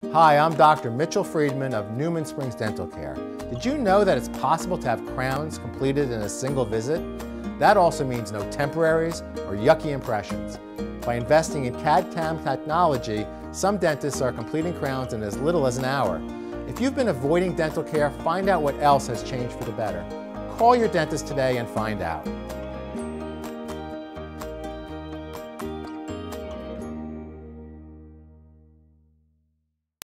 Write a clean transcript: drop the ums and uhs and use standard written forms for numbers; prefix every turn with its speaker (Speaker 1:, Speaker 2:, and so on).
Speaker 1: Hi, I'm Dr. Mitchel Friedman of Newman Springs Dental Care. Did you know that it's possible to have crowns completed in a single visit? That also means no temporaries or yucky impressions. By investing in CAD/CAM technology, some dentists are completing crowns in as little as an hour. If you've been avoiding dental care, find out what else has changed for the better. Call your dentist today and find out.